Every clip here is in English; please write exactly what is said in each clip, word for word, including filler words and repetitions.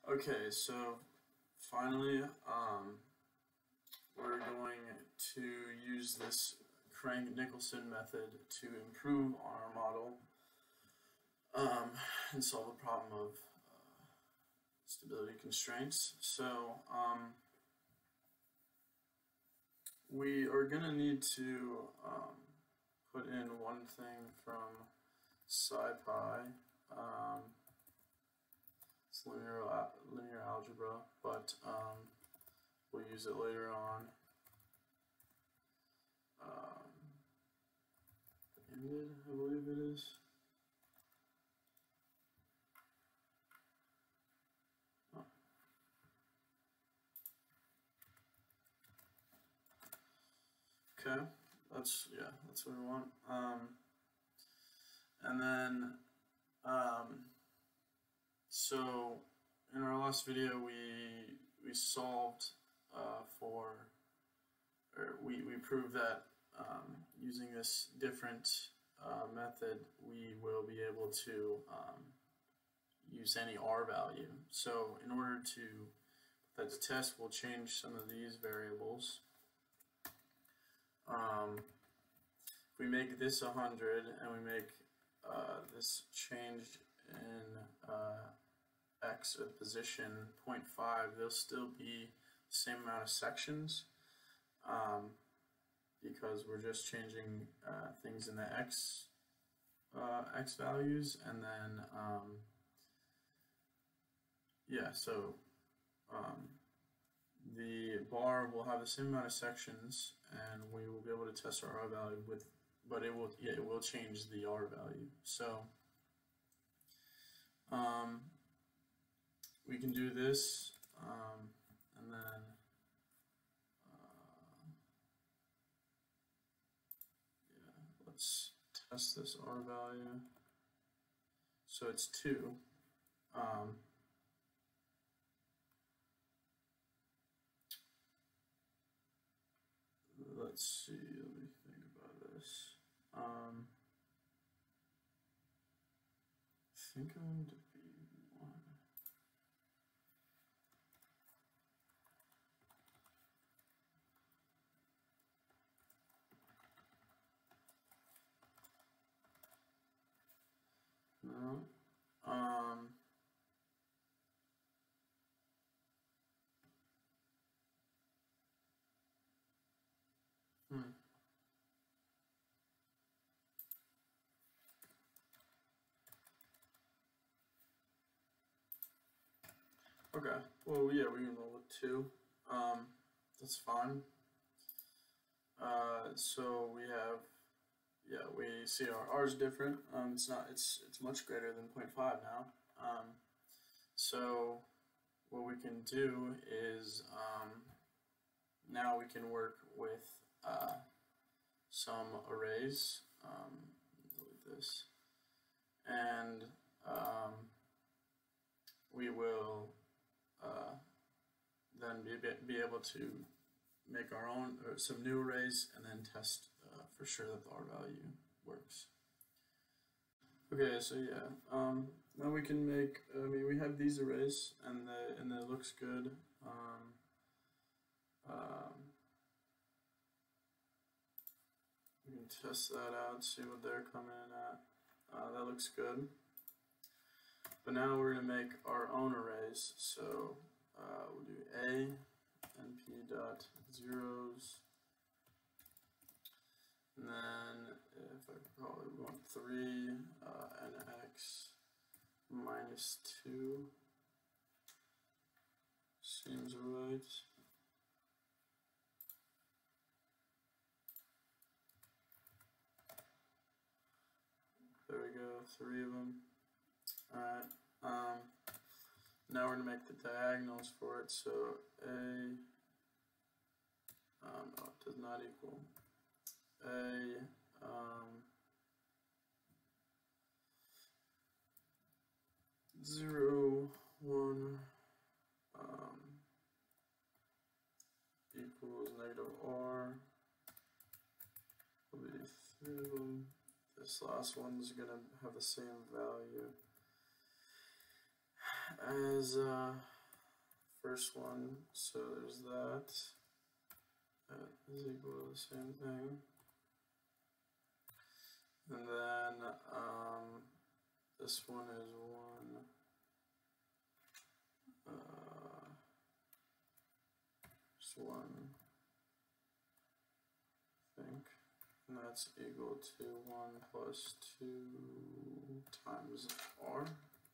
Okay, so finally, um, we're going to use this Crank Nicolson method to improve on our model um, and solve the problem of uh, stability constraints. So um, we are going to need to um, put in one thing from SciPy. Um, It's linear, linear algebra, but um, we'll use it later on. Um, ended, I believe it is. Oh. Okay, that's yeah, that's what we want. Um, and then, um, so in our last video, we we solved uh, for, or we we proved that um, using this different uh, method, we will be able to um, use any R value. So in order to put that to test, we'll change some of these variables. Um, if we make this one hundred and we make uh, this change in uh, x or the position zero point five, there'll still be the same amount of sections um, because we're just changing uh, things in the x uh, x values, and then um, yeah, so um, the bar will have the same amount of sections, and we will be able to test our R value with, but it will yeah, it will change the R value. So um, we can do this, um, and then uh, yeah, let's test this R value. So it's two. Um, let's see, let me think about this. Um, I think I'm going to be one. No. Um, hmm. Okay, well, yeah, we can roll with two. Um, that's fine. Uh, so we have, yeah, we see our R is different. Um, it's not, it's it's much greater than zero point five now. Um, so what we can do is um, now we can work with uh, some arrays. Um, delete this, and um, we will uh, then be, be able to make our own or some new arrays and then test uh, for sure that the R value works. Okay, so yeah, um, now we can make. I mean, we have these arrays, and the and it looks good. Um, um, we can test that out, see what they're coming in at. Uh, that looks good. But now we're going to make our own arrays. So uh, we'll do A np dot zeros, and then if I probably want three uh, nx minus two seems right. There we go, three of them. Alright, um, now we're going to make the diagonals for it. So A, um, no, it does not equal A, um, zero, one, um, equals negative R. Will be three of them. This last one's gonna have the same value as uh, first one, so there's that. That is equal to the same thing. And then um, this one is one. Uh, just one, I think. And that's equal to one plus two times r.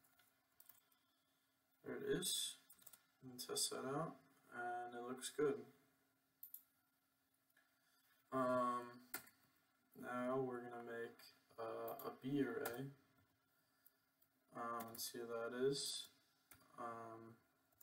There it is. And test that out, and it looks good. Um, now we're going to make uh, a B array. Um, and see what that is. Um,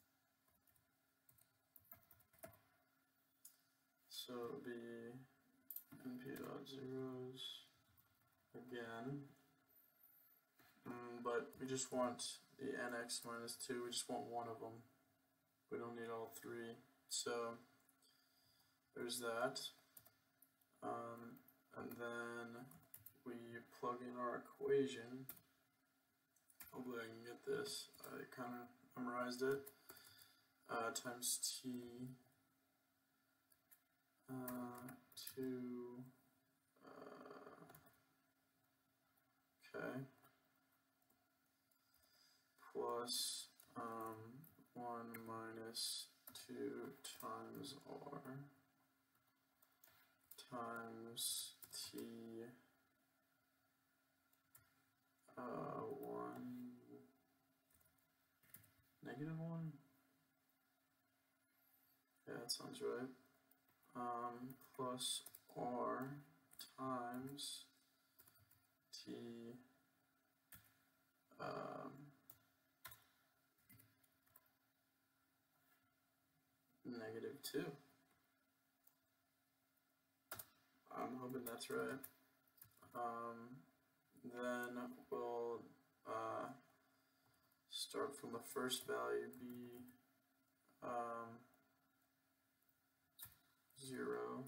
so it'll be np dot zeros again, mm, but we just want the nx minus two, we just want one of them. We don't need all three. So there's that. Um, and then we plug in our equation. Hopefully I can get this. I kind of memorized it. Uh, times t uh, two. Uh, okay. Plus um, one minus two times r times t uh, one negative one. Yeah, that sounds right. Um, plus r times t um, negative two. I'm hoping that's right. Um, then we'll uh, start from the first value, be um, zero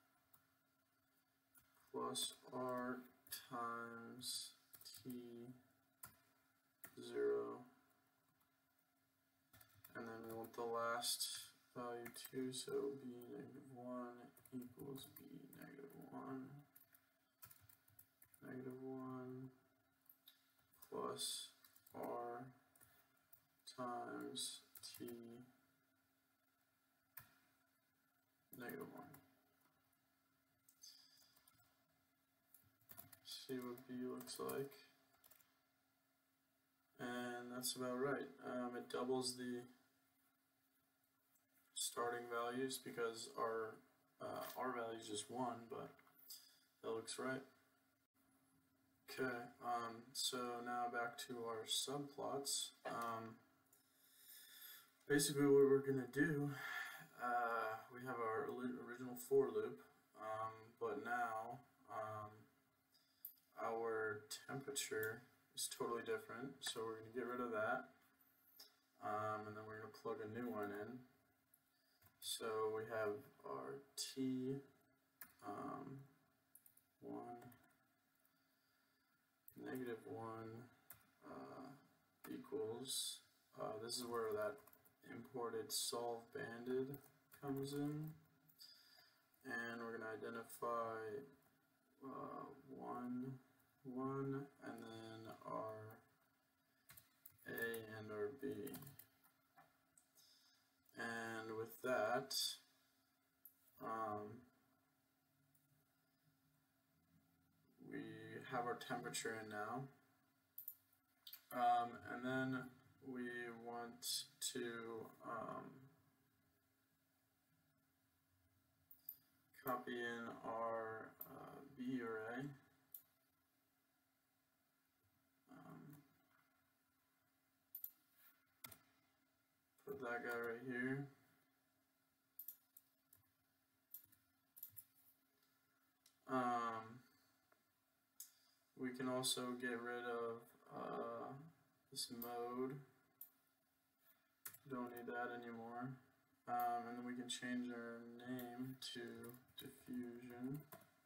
plus r times t zero, and then we want the last value two, so b negative one equals b negative one, negative one plus r times t negative one. See what b looks like. And that's about right. Um, it doubles the starting values because our uh, r value is just one, but that looks right. Okay, um, so now back to our subplots. Um, basically what we're going to do, uh, we have our original for loop, um, but now um, our temperature is totally different, so we're going to get rid of that, um, and then we're going to plug a new one in. So we have our T um, one, negative one uh, equals, uh, this is where that imported solve banded comes in, and we're going to identify uh, one, one, and then our A and our B. And with that, um, we have our temperature in now, um, and then we want to um, copy in our uh, B array. Um, put that guy right here. Um, we can also get rid of uh, this mode. Don't need that anymore. Um, and then we can change our name to diffusion.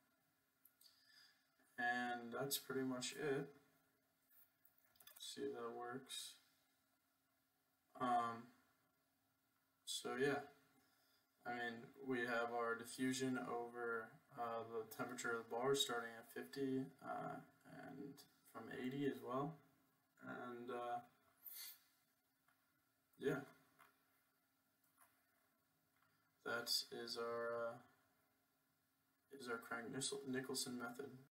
And that's pretty much it. See if that works. Um, So yeah, I mean, we have our diffusion over uh, the temperature of the bar starting at fifty uh, and from eighty as well. And uh, yeah, that is our uh, is our Crank Nicolson method.